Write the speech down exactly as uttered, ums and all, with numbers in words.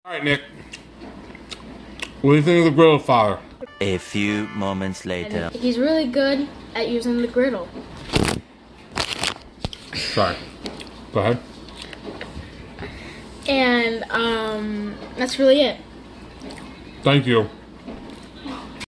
Alright, Nick. What do you think of the griddle father? A few moments later. And he's really good at using the griddle. Sorry. Go ahead. And, um, that's really it. Thank you.